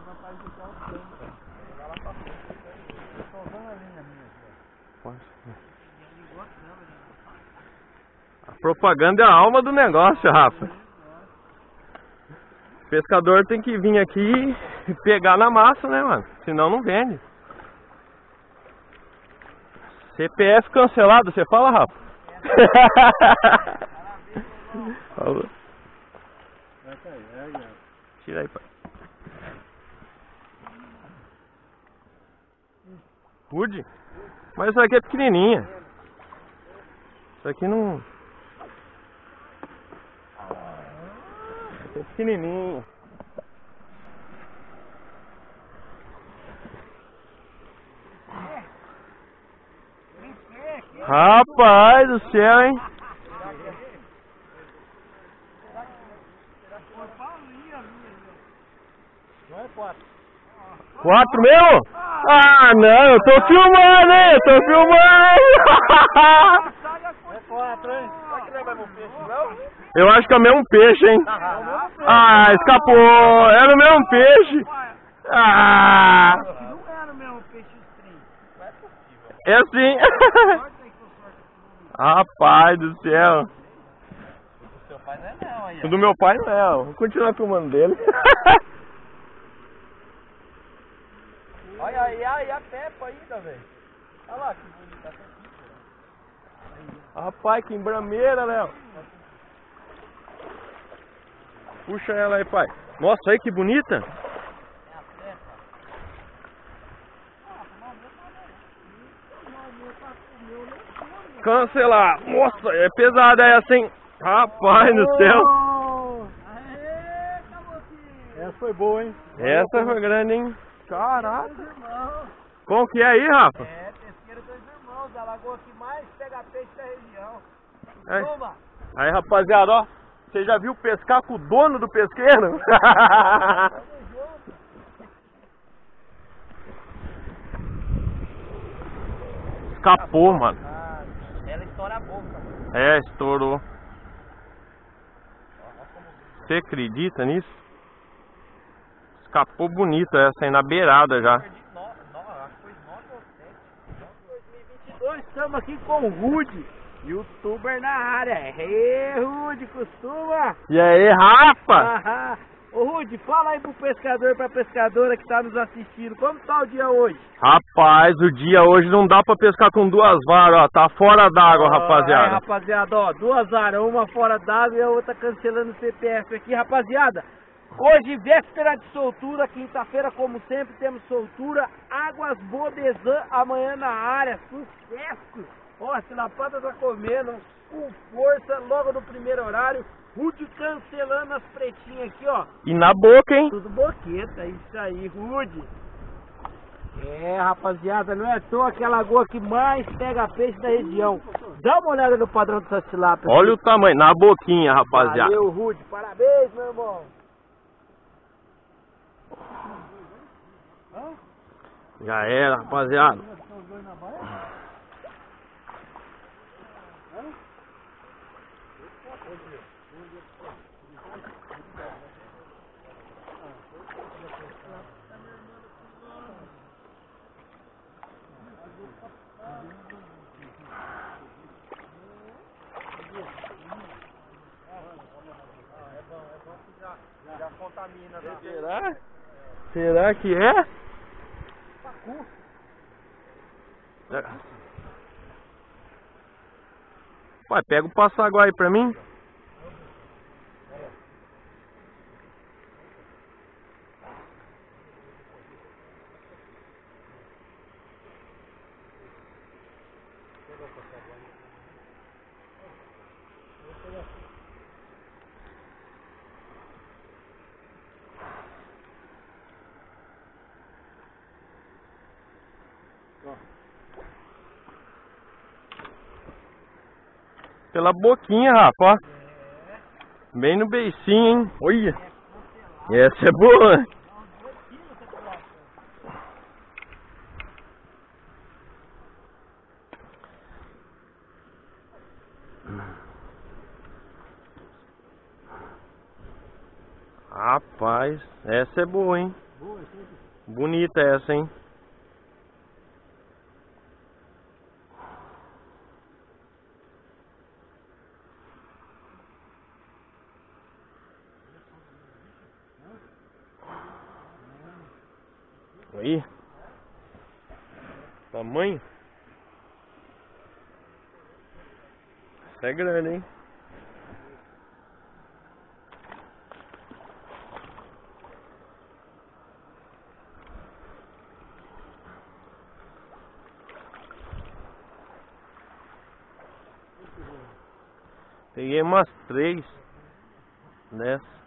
A propaganda é a alma do negócio, Rafa. O pescador tem que vir aqui e pegar na massa, né, mano? Senão não vende. CPF cancelado, você fala, Rafa? Falou. Tira aí, pai. Rude? Mas isso aqui é pequenininha. Isso aqui não... Isso é pequenininho. Rapaz do céu, hein? Quatro mesmo? Ah, não, eu tô filmando, hein? Eu tô filmando, hein? É quatro, hein? Será que não é mais um peixe, não? Eu acho que é o mesmo peixe, hein? Ah, escapou! Era o mesmo peixe! Ah! Não era o mesmo peixe estranho. Não é possível. É sim! Rapaz do céu! O seu pai não é não, aí. O do meu pai não é, vou continuar filmando dele. Olha aí a Peppa ainda, velho. Olha lá que bonita essa aqui, Rapaz, que embrameira, Léo! Puxa ela aí, pai. Nossa, aí que bonita! É a Peppa. Cancelar! Nossa, é pesada essa, hein? Rapaz do céu! Aê, Cabotinho! Essa foi boa, hein? Essa foi grande, hein? Caraca! Dois irmãos. Como que é aí, Rafa? É, pesqueira dois irmãos, da lagoa que mais pega peixe da região. É. Toma! Aí, rapaziada, ó. Você já viu pescar com o dono do pesqueiro? Escapou, mano. Ah, ela estoura a boca. É, estourou. Você acredita nisso? Escapou bonito essa aí na beirada já. Acho que foi 9 ou 7. 2022, estamos aqui com o Rude, youtuber na área. Ê, Rude, costuma? E aí, Rafa? Ô Rude, fala aí pro pescador, pra pescadora que tá nos assistindo, como tá o dia hoje? Rapaz, o dia hoje não dá pra pescar com duas varas, ó. Tá fora d'água, rapaziada. É, rapaziada, ó, duas varas, uma fora d'água e a outra cancelando o CPF aqui, rapaziada. Hoje, véspera de soltura, quinta-feira, como sempre, temos soltura. Águas Bodesan, amanhã na área, sucesso! Ó, a Cilapada tá comendo com força, logo no primeiro horário. Rude cancelando as pretinhas aqui, ó. E na boca, hein? Tudo boqueta, isso aí, Rude. É, rapaziada, não é à toa que é a lagoa que mais pega peixe da região. Dá uma olhada no padrão dessa tilápia. Olha o tamanho, na boquinha, rapaziada. Valeu, Rude, parabéns, meu irmão. Já era, rapaziada. Já contamina. Será? Será que é? Pai, pega o passaguá aí pra mim. Pela boquinha, Rafa, ó. Bem no beicinho, hein? Olha. Essa é boa. Rapaz, essa é boa, hein? Bonita essa, hein? Aí. Tamanho. Isso é grande, hein? Peguei umas 3 dessas.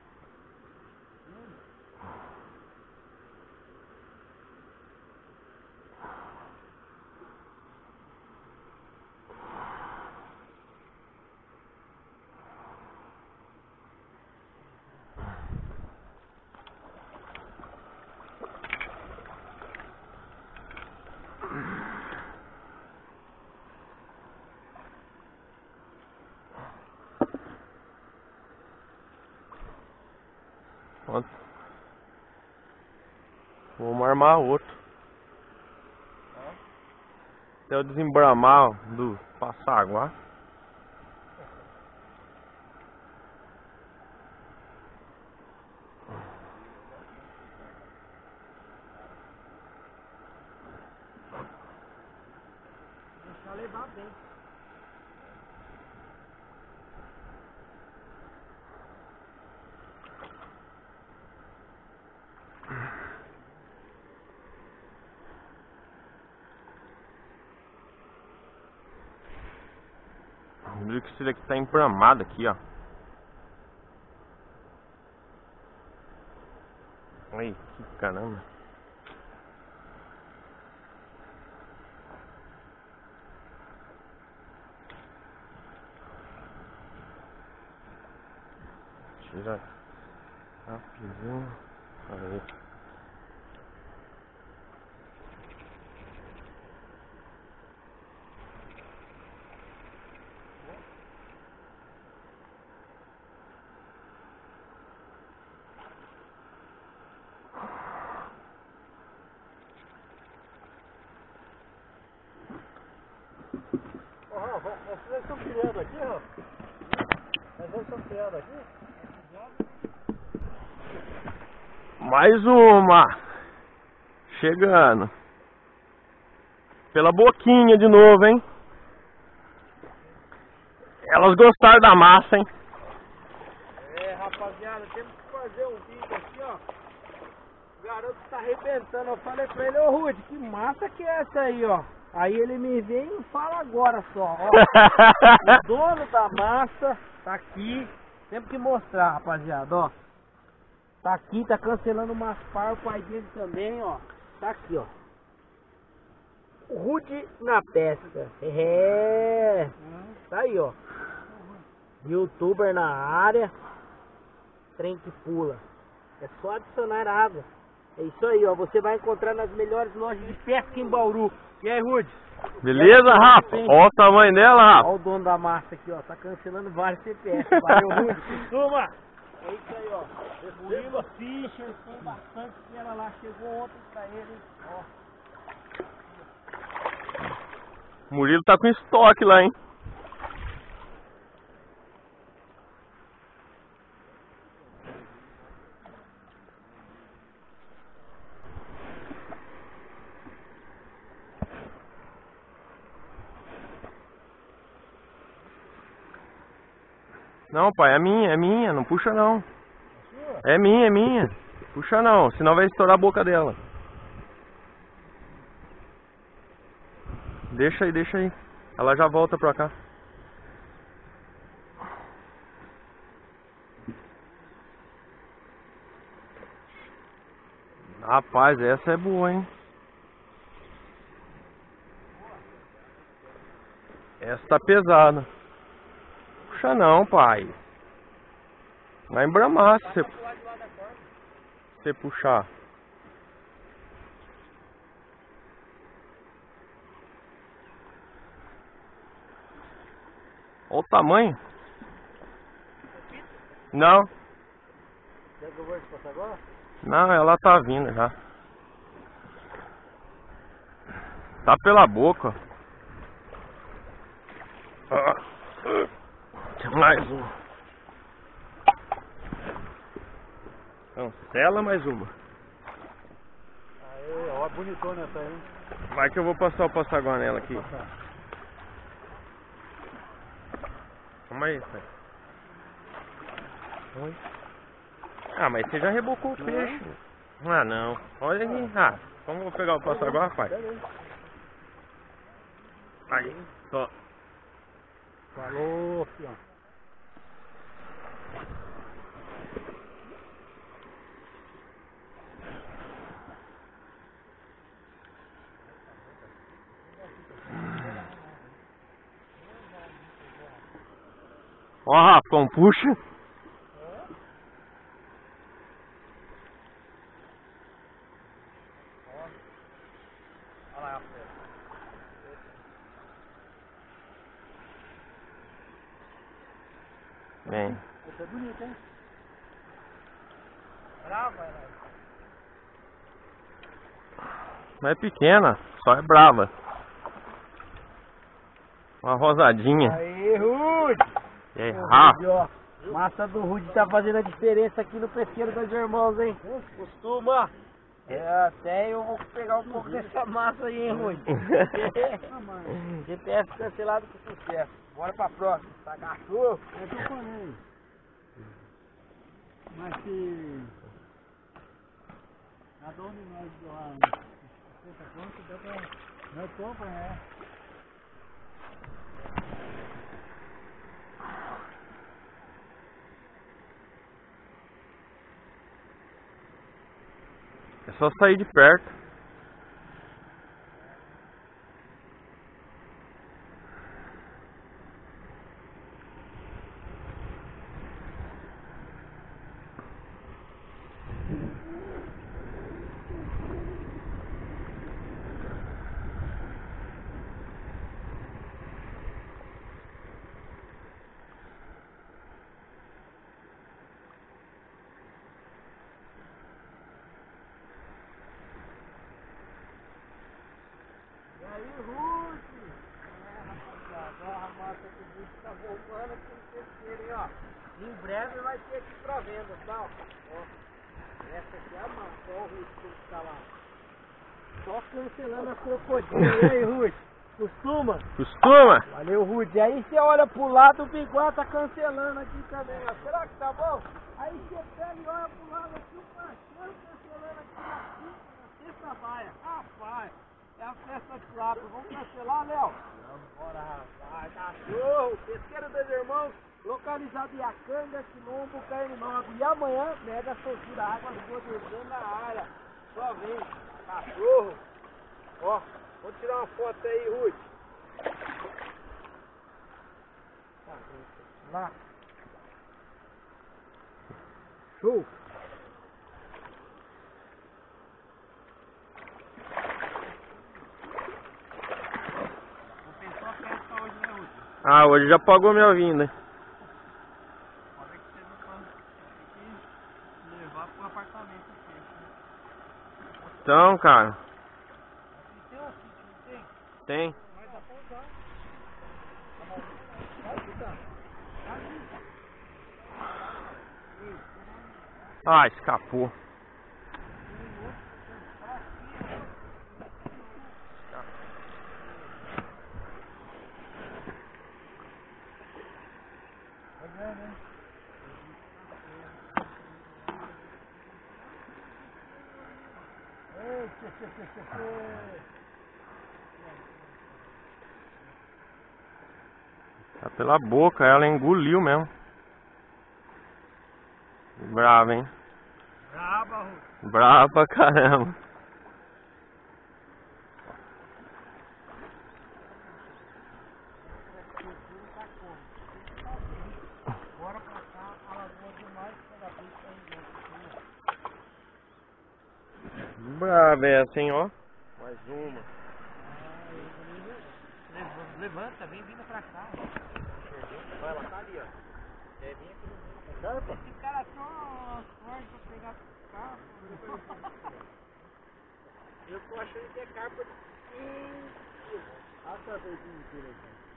Vamos armar outro. Até eu desembramar do passaguá. Deixa levar bem. Viu que esse daqui tá embramado aqui, ó. Ai, que caramba. Tira rapidinho. Aí. Vocês estão criando aqui, ó. Vocês estão criando aqui? Mais uma. Chegando. Pela boquinha de novo, hein? Elas gostaram da massa, hein? É, rapaziada, temos que fazer um vídeo aqui, ó. O garoto tá arrebentando. Eu falei pra ele, ô Rude, que massa que é essa aí, ó. Aí ele me vem e fala agora só, ó. O dono da massa tá aqui. Temos que mostrar, rapaziada, ó. Tá aqui, tá cancelando umas par, o pai dele também, ó. Tá aqui, ó. Rude na pesca. É. Tá aí, ó. Youtuber na área. Trem que pula. É só adicionar água. É isso aí, ó. Você vai encontrar nas melhores lojas de pesca em Bauru. E aí, Rude? Beleza, Rafa? Olha o tamanho dela, Rafa. Olha o dono da massa aqui, ó. Tá cancelando vários CPF. Valeu, Rude. Costuma. É isso aí, ó. Murilo Fischer, tem bastante dela lá. Chegou ontem pra ele, ó. Murilo tá com estoque lá, hein? Não, pai, é minha, não puxa não. É minha. Puxa não, senão vai estourar a boca dela. Deixa aí. Ela já volta pra cá. Rapaz, essa é boa, hein? Essa tá pesada. Puxa não, pai. Vai embramar se você puxar. Olha o tamanho. Não. Quer que eu vou te passar agora? Não, ela tá vindo já. Tá pela boca. Mais uma. Cancela mais uma. Aê, ó, bonitona essa aí, hein? Vai que eu vou passar o passaguá nela aqui. Calma aí, pai. Oi. Ah, mas você já rebocou o peixe. Ah, não. Olha aqui. Ah, como eu vou pegar o passaguá, pai? Aí, só. Falou, fião. Ó, Rafão, puxa. Olha lá, Bem. essa é bonita, hein? Brava, ela. Não é pequena, só é brava. Uma rosadinha. Aê, Rude! E aí, Ô, Rafa? Rude, ó. Massa do Rude tá fazendo a diferença aqui no pesqueiro dos irmãos, hein? Costuma. É, até eu vou pegar um pouco dessa massa aí, hein, Rude? GPS cancelado com sucesso. Bora pra próxima. Tá cachorro? É que eu falei. Mas se... Cada um de nós doar 50 conto, dá pra... Nós compra, né? É só sair de perto. E aí, Ruth? Rapaziada, ó, a massa que o bicho tá voltando aqui no pesqueiro, hein, ó. Em breve vai ter aqui pra venda, tá? Ó, essa aqui é a massa, ó o Ruth como tá lá. Só cancelando a crocodila, e aí, Ruth? Costuma? Costuma? Valeu, Ruth. Aí você olha pro lado, o bigode tá cancelando aqui também, ó. Será que tá bom? Aí você pega e olha pro lado aqui, o parceiro cancelando aqui na sexta baia. Rapaz, é a festa de lápis. Vamos cancelar, Léo? Vamos, bora, rapaz. Cachorro, pesqueiro dos irmãos, localizado em Acanga, Quilombo, Carne Nova. E amanhã, mega soltura, águas boas na área. Só vem, cachorro. Ó, vou tirar uma foto aí, Ruth. Lá. Show. Compensou a festa hoje, né, Ruth? Ah, hoje já pagou minha vinda. Pode que você não pode ter que levar pro apartamento aqui, né? Então, cara. Tem um sítio, não tem? Tem. Mas dá pra usar. Pode usar. Ah, escapou. Tá pela boca, ela engoliu mesmo. Brava, hein? Braba, Ruth. Brava pra caramba. Bora pra cá, a lagoa demais, cada vez tá indo. Brava essa, hein, ó. Mais uma. Levanta, vem vindo pra cá. Vai lá, tá ali, ó. É, vem aqui no meio. Esse cara só forte pra pegar Eu tô achando que é carpa de 15 quilos. Olha essa verdinha inteira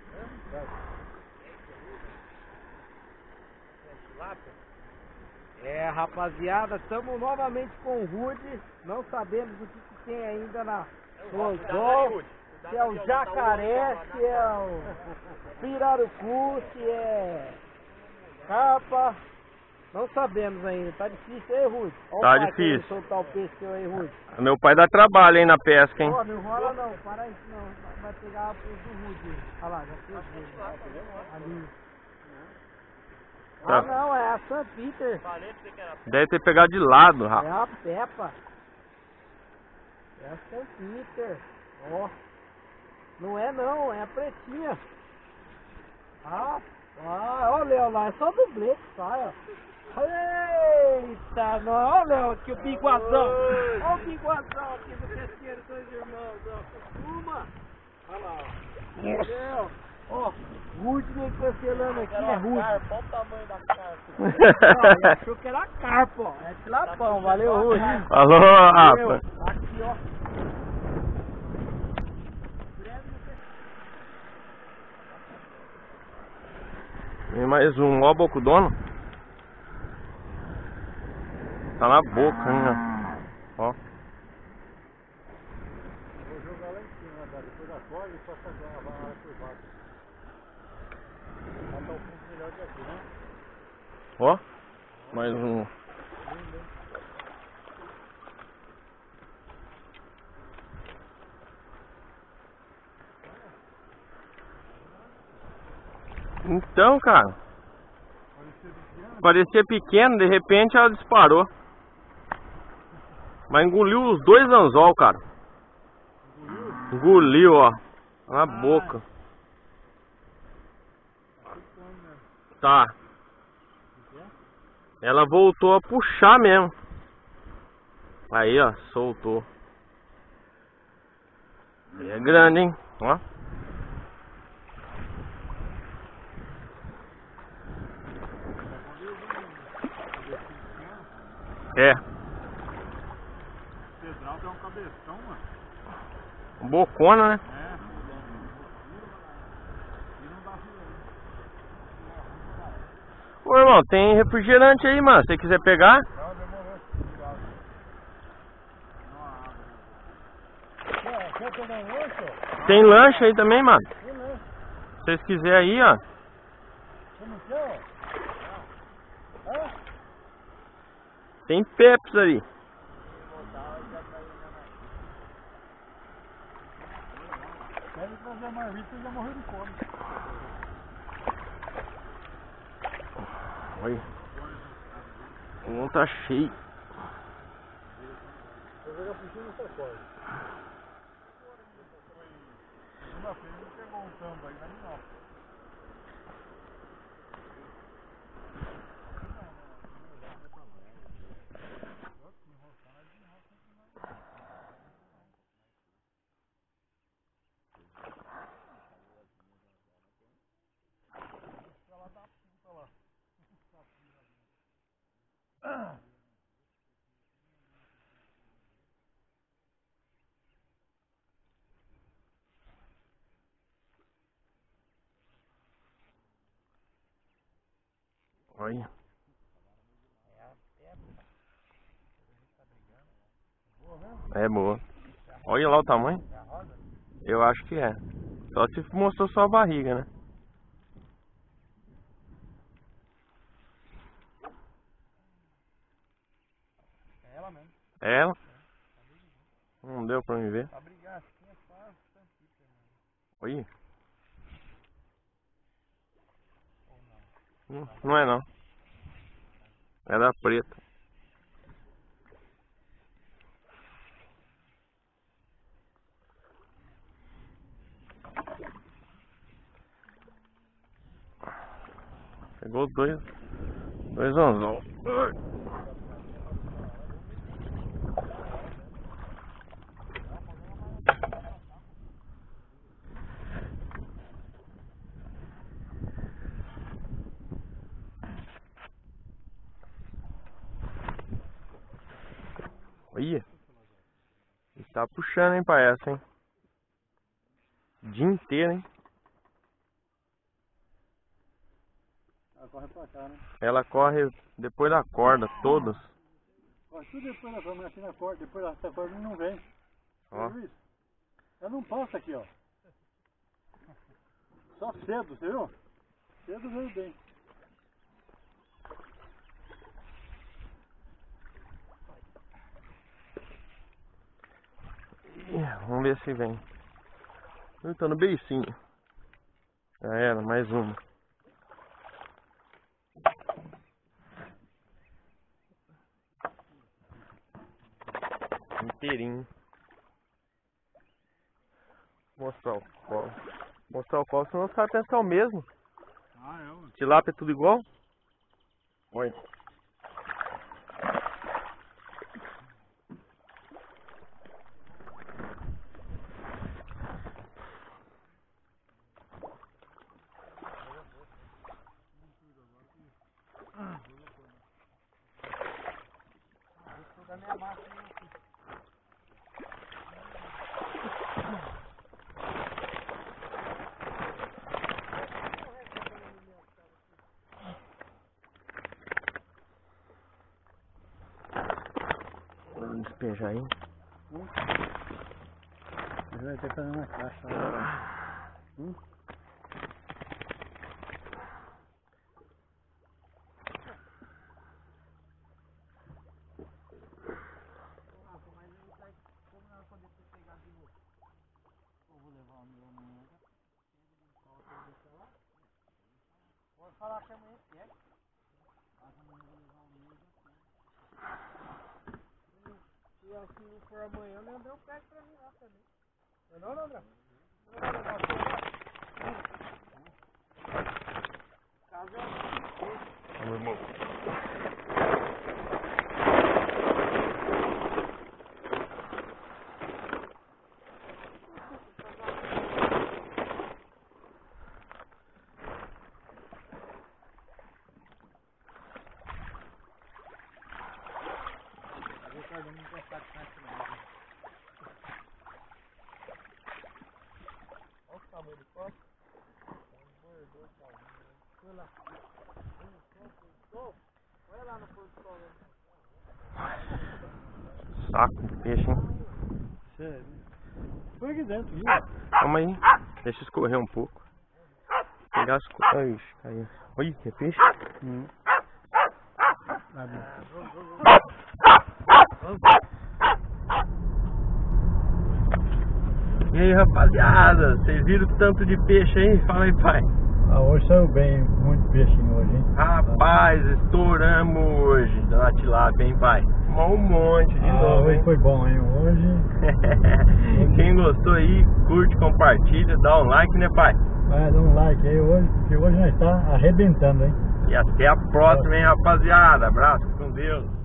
aqui. É, rapaziada, estamos novamente com o Rude. Não sabemos o que tem ainda no anzol. Se é o jacaré, se é o pirarucu, se é carpa. Não sabemos ainda. Tá difícil aí, Rude? Tá difícil. Soltar o peixe seu aí, Rude. Meu pai dá trabalho aí na pesca, hein? Ó, não enrola não, para isso não. Vai pegar o peixe do Rude. Olha lá, já fez ali. Tá. Ah não, é a St. Peter. Deve ter pegado de lado, É Rafa. a Peppa. É a St. Peter. Ó. Não é não, é a pretinha. Ó, Léo lá, é só dublê que sai, ó. Eita, não, ó, Léo, aqui o biguazão. Ó o biguazão aqui do pesqueiro, dois irmãos, ó. Uma. Olha lá, ó. Léo, ó, Rude cancelando aqui, é Rude. Olha o tamanho da carpa. Ele achou que era carpa, ó. É tilapão, valeu, Rude. Alô, Rafa. Aqui, ó. Vem mais um, ó, bocudono. Tá na boca, hein, ó. Vou jogar lá em cima, cara. Depois da corda e passa a área por baixo. Vai estar o fundo melhor que aqui, né? Ó, mais um. Então, cara, parecia pequeno, de repente ela disparou. Mas engoliu os dois anzol, cara. Engoliu, ó. Na boca. Tá. Ela voltou a puxar mesmo. Aí, ó, soltou. Aí é grande, hein? Ó. É. Pedral tem um cabeção, mano. Bocona, né? É. E não dá Ô, irmão, tem refrigerante aí, mano. Se você quiser pegar. Não, demorou. Quer pegar um lanche? Tem lanche aí também, mano. Tem lanche. Se vocês quiserem aí, ó. Você não quer, ó? Hã? Tem Pepsi ali. Deve trazer a marmita e já morreu de fome. Oi. O mundo tá cheio. Eu vou jogar por cima dessa corda. Segunda-feira ele pegou um tambo aí na minhoca. Olha. É boa. Olha lá o tamanho. Eu acho que é. Só se mostrou só a barriga, né? É ela mesmo. É ela? Não deu pra me ver. Pra brigar assim é fácil. Olha. Não é não. É da preta. Pegou dois anzol. Olha. Ele tá puxando, hein, pra essa, hein? O dia inteiro, hein? Ela corre pra cá, né? Ela corre depois da corda, todas. Corre tudo depois da câmera, aqui na corda, depois da corda não vem. Ó. Viu isso? Ela não passa aqui, ó. Só cedo, você viu? Cedo veio bem. Vamos ver se vem. Eu tô no beicinho. Já era, mais uma. Inteirinho. Mostrar o colo. Mostrar o colo, senão os caras pensam que é o mesmo. Ah, é, mano. Tilápia é tudo igual? Oi. Da minha massa aqui. Vamos despejar aí. Ele vai ter que fazer uma caixa. Pode falar que amanhã pega. Se assim não for amanhã, o Leandrão pega pra mim lá também. Não, Leandrão? Caso é Meu irmão. olha o tamanho do copo. Olha lá. Olha lá no pôr do sol. Saco de peixe, hein? Sério. Foi aqui dentro, viu? Calma aí. Deixa escorrer um pouco. Pegar as coisas. Ai, caiu. Olha, que peixe. E aí, rapaziada, vocês viram o tanto de peixe aí? Fala aí, pai. Hoje saiu bem, muito peixinho hoje, hein? Rapaz, estouramos hoje da tilápia, hein, pai? Um monte de novo, hoje hein? foi bom, hein? Hoje... Quem gostou aí, curte, compartilha, dá um like, né, pai? Vai, dá um like aí hoje, porque hoje nós tá arrebentando, hein? E até a próxima, hein, rapaziada. Abraço, com Deus.